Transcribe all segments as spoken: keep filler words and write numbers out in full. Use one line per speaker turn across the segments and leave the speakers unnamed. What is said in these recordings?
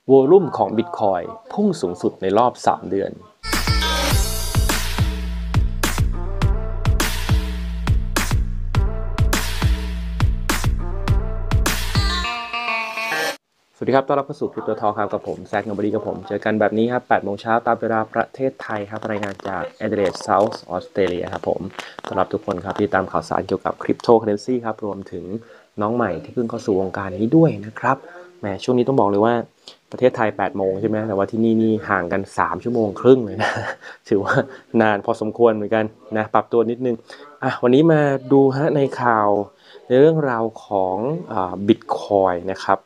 วอลุ่มของ Bitcoin พุ่งสูงสุดในรอบสามเดือนสวัสดีครับต้อนรับเข้าสู่ Crypto Talk ครับกับผมแซคเงาบดีกับผมเจอกันแบบนี้ครับแปดโมงเช้าตามเวลาประเทศไทยครับรายงานจาก Adelaide South Australia ครับผมต้อนรับทุกคนครับที่ตามข่าวสารเกี่ยวกับ Cryptocurrency ครับรวมถึงน้องใหม่ที่เพิ่งเข้าสู่วงการนี้ด้วยนะครับแหมช่วงนี้ต้องบอกเลยว่าประเทศไทยแปดโมงใช่ไหมแต่ว่าที่นี่นี่ห่างกันสามชั่วโมงครึ่งเลยนะถือว่านานพอสมควรเหมือนกันนะปรับตัวนิดนึงอ่ะวันนี้มาดูฮะในข่าวในเรื่องราวของอ่า Bitcoin นะครับ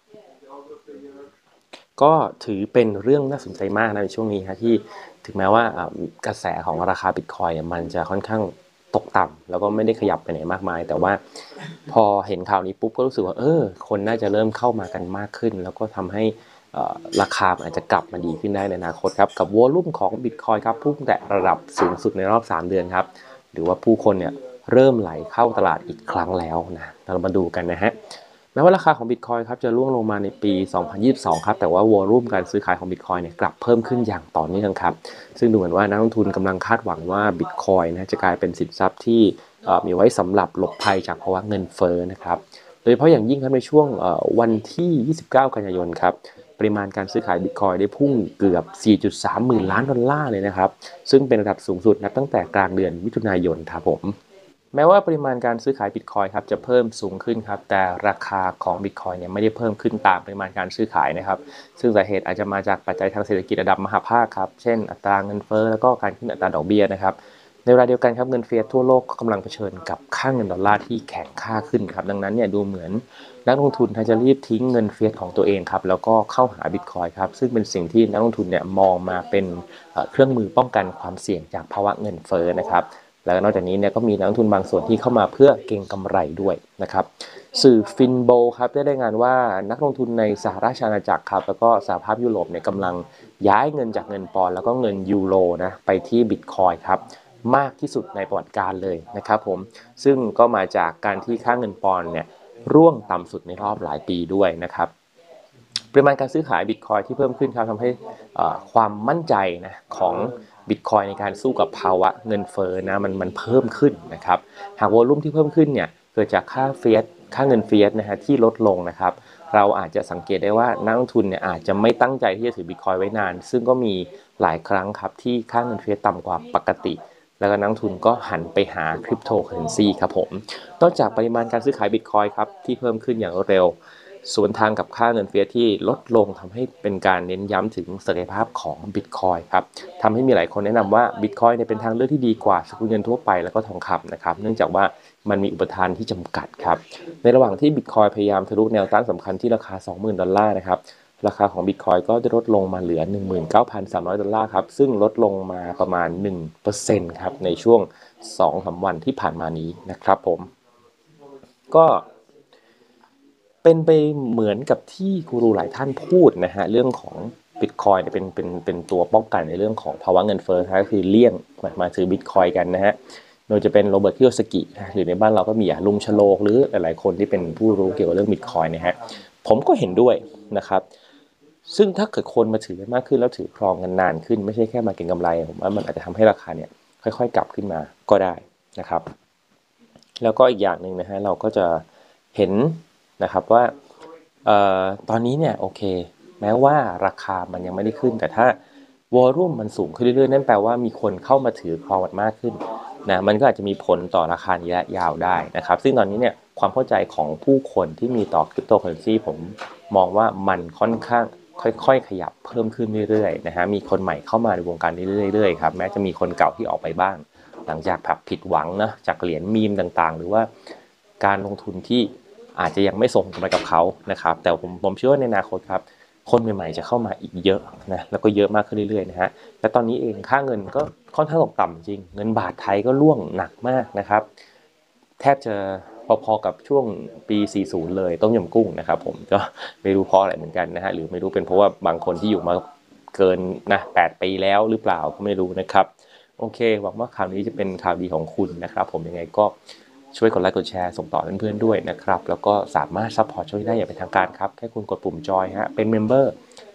ก็ถือเป็นเรื่องน่าสนใจมากนะในช่วงนี้ฮะที่ถึงแม้ว่ากระแสของราคา Bitcoin มันจะค่อนข้างตกต่ำแล้วก็ไม่ได้ขยับไปไหนมากมายแต่ว่าพอเห็นข่าวนี้ปุ๊บก็รู้สึกว่าเออคนน่าจะเริ่มเข้ามากันมากขึ้นแล้วก็ทำให้ราคาอาจจะกลับมาดีขึ้นได้ในอนาคตครับกับวอลุ่มของ Bitcoin ครับพุ่งแต่ระดับสูงสุดในรอบสามเดือนครับหรือว่าผู้คนเนี่ยเริ่มไหลเข้าตลาดอีกครั้งแล้วนะเรามาดูกันนะฮะแม้ว่าราคาของ Bitcoin ครับจะร่วงลงมาในปีสองพันยี่สิบสองครับแต่ว่าวอลุ่มการซื้อขายของ Bitcoin เนี่ยกลับเพิ่มขึ้นอย่างต่อเนื่องครับซึ่งดูเหมือนว่านักลงทุนกำลังคาดหวังว่า Bitcoin นะจะกลายเป็นสินทรัพย์ที่มีไว้สำหรับหลบภัยจากภาวะเงินเฟ้อนะครับโดยเฉพาะอย่างยิ่งครับในช่วงวันที่ยี่สิบเก้ากันยายนครับปริมาณการซื้อขาย Bitcoin ได้พุ่งเกือบ สี่จุดสาม หมื่นล้านดอลลาร์เลยนะครับซึ่งเป็นระดับสูงสุดนับตั้งแต่กลางเดือนมิถุนายนครับผมแม้ว่าปริมาณการซื้อขาย Bitcoin ครับจะเพิ่มสูงขึ้นครับแต่ราคาของ Bitcoin เนี่ยไม่ได้เพิ่มขึ้นตามปริมาณการซื้อขายนะครับซึ่งสาเหตุอาจจะมาจากปัจจัยทางเศรษฐกิจระดับมหภาคครับเช่นอัตราเงินเฟ้อแล้วก็การขึ้นอัตราดอกเบี้ยนะครับในเวลาเดียวกันครับเงินเฟ้อทั่วโลกก็กำลังเผชิญกับค่าเงินดอลลาร์ที่แข็งค่าขึ้นครับดังนั้นเนี่ยดูเหมือนนักลงทุนจะรีบทิ้งเงินเฟ้อของตัวเองครับแล้วก็เข้าหา Bitcoin ครับซึ่งเป็นสิ่งที่นักลงทุนเนี่ยมองมาเป็นเครื่องมือป้องกันความเสี่ยงจากภาวะเงินเฟ้อนะครับแล้วนอกจากนี้เนี่ยก็มีนักลงทุนบางส่วนที่เข้ามาเพื่อเก็งกำไรด้วยนะครับสื่อฟินโบครับได้รายงานว่านักลงทุนในสหราชอาณาจักรครับแล้วก็สหภาพยุโรปเนี่ยกำลังย้ายเงินจากเงินปอนด์แล้วก็เงินยูโรนะไปที่บิตคอยน์ครับมากที่สุดในประวัติการเลยนะครับผมซึ่งก็มาจากการที่ค่าเงินปอนด์เนี่ยร่วงต่ำสุดในรอบหลายปีด้วยนะครับปริมาณการซื้อขายบิตคอยน์ที่เพิ่มขึ้นครับทำให้ความมั่นใจนะของบิตคอยน์ในการสู้กับภาวะเงินเฟ้อนะมันมันเพิ่มขึ้นนะครับหากวอลุ่มที่เพิ่มขึ้นเนี่ยเกิดจากค่าเฟียสค่าเงินเฟียสนะฮะที่ลดลงนะครับเราอาจจะสังเกตได้ว่านักลงทุนเนี่ยอาจจะไม่ตั้งใจที่จะถือบิตคอยน์ไว้นานซึ่งก็มีหลายครั้งครับที่ค่าเงินเฟียสต่ำกว่าปกติแล้วก็นักลงทุนก็หันไปหาคริปโตเคอเรนซีครับผมนอกจากปริมาณการซื้อขายบิตคอยน์ครับที่เพิ่มขึ้นอย่างรวดเร็วสวนทางกับค่าเงินเฟ้อที่ลดลงทำให้เป็นการเน้นย้ำถึงศักยภาพของ Bitcoin ครับทำให้มีหลายคนแนะนำว่า Bitcoin เนี่ยเป็นทางเลือกที่ดีกว่าสกุลเงินทั่วไปแล้วก็ทองคำนะครับเนื่องจากว่ามันมีอุปทานที่จำกัดครับในระหว่างที่ Bitcoin พยายามทะลุแนวต้านสำคัญที่ราคา สองหมื่น ดอลลาร์นะครับราคาของ Bitcoin ก็ได้ลดลงมาเหลือ หนึ่งหมื่นเก้าพันสามร้อย ดอลลาร์ครับซึ่งลดลงมาประมาณ หนึ่งเปอร์เซ็นต์ ครับในช่วง สองถึงสาม วันที่ผ่านมานี้นะครับผมก็เป็นไปเหมือนกับที่กูรูหลายท่านพูดนะฮะเรื่องของ Bitcoin เนี่ยเป็นเป็นเป็นตัวป้องกันในเรื่องของภาวะเงินเฟ้อก็คือเลี่ยงมามาซื้อ Bitcoin กันนะฮะโดยจะเป็นโรเบิร์ตคิโยสกิหรือในบ้านเราก็มีลุงชโลกหรือหลายๆคนที่เป็นผู้รู้เกี่ยวกับเรื่อง Bitcoin นะฮะผมก็เห็นด้วยนะครับซึ่งถ้าเกิดคนมาถือมากขึ้นแล้วถือครองกันนานขึ้นไม่ใช่แค่มาเก็งกำไรผมว่ามันอาจจะทำให้ราคาเนี่ยค่อยๆกลับขึ้นมาก็ได้นะครับแล้วก็อีกอย่างหนึ่งนะฮะเราก็จะเห็นนะครับว่าเอ่อตอนนี้เนี่ยโอเคแม้ว่าราคามันยังไม่ได้ขึ้นแต่ถ้าวอลุ่มมันสูงขึ้นเรื่อยๆนั่นแปลว่ามีคนเข้ามาถือครองมันมากขึ้นนะมันก็อาจจะมีผลต่อราคาระยะยาวได้นะครับซึ่งตอนนี้เนี่ยความเข้าใจของผู้คนที่มีต่อคริปโตเคอเรนซีผมมองว่ามันค่อนข้างค่อยๆขยับเพิ่มขึ้นเรื่อยๆนะฮะมีคนใหม่เข้ามาในวงการนี้เรื่อยๆครับแม้จะมีคนเก่าที่ออกไปบ้างหลังจากแบบผิดหวังนะจากเหรียญมีมต่างๆหรือว่าการลงทุนที่อาจจะยังไม่ส่งกำไรกับเขานะครับแต่ผมผมเชื่อว่าในอนาคตครับคนใหม่ๆจะเข้ามาอีกเยอะนะแล้วก็เยอะมากขึ้นเรื่อยๆนะฮะและตอนนี้เองค่าเงินก็ค่อนข้างตกต่ำจริงเงินบาทไทยก็ร่วงหนักมากนะครับแทบจะพอๆกับช่วงปีสี่สิบเลยต้มยำกุ้งนะครับผมก็ไม่รู้เพราะอะไรเหมือนกันนะฮะหรือไม่รู้เป็นเพราะว่าบางคนที่อยู่มาเกินนะแปดปีแล้วหรือเปล่าก็ไม่รู้นะครับโอเคหวังว่าข่าวนี้จะเป็นข่าวดีของคุณนะครับผมยังไงก็ช่วยกดไลค์กดแชร์ส่งต่อเพื่อนๆด้วยนะครับแล้วก็สามารถซัพพอร์ตช่วยได้อย่างเป็นทางการครับแค่คุณกดปุ่มจอยฮะเป็นเมมเบอร์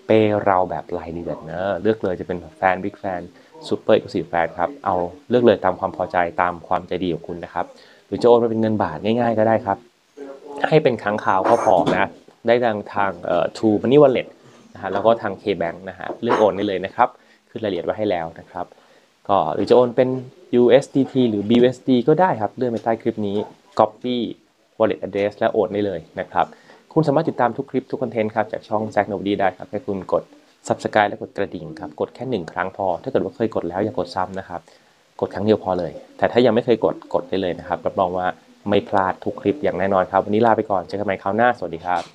เปย์เราแบบรายเดือนเนอะเลือกเลยจะเป็นแฟนบิ๊กแฟนซูเปอร์เอ็กซ์คลูซีฟแฟนครับเอาเลือกเลยตามความพอใจตามความใจดีของคุณนะครับหรือจะโอนมาเป็นเงินบาทง่ายๆก็ได้ครับให้เป็นครั้งคราวก็พอนะได้ทางทางเอ่อ True Money Wallet นะฮะแล้วก็ทาง K-Bank นะฮะเลือกโอนได้เลยนะครับขึ้นรายละเอียดไว้ให้แล้วนะครับก็หรือจะโอนเป็น ยู เอส ดี ที หรือ บี ยู เอส ดี ก็ได้ครับเลื่อนไปใต้คลิปนี้ Copy Wallet Address และโอนได้เลยนะครับคุณสามารถติดตามทุกคลิปทุกคอนเทนต์ครับจากช่อง Jack Nobody ได้ครับให้คุณกด Subscribe และกดกระดิ่งครับกดแค่หนึ่งครั้งพอถ้าเกิดว่าเคยกดแล้วอย่ากดซ้ำนะครับกดครั้งเดียวพอเลยแต่ถ้ายังไม่เคยกดกดได้เลยนะครับรับรองว่าไม่พลาดทุกคลิปอย่างแน่นอนครับวันนี้ลาไปก่อนเจอกันใหม่คราวหน้าสวัสดีครับ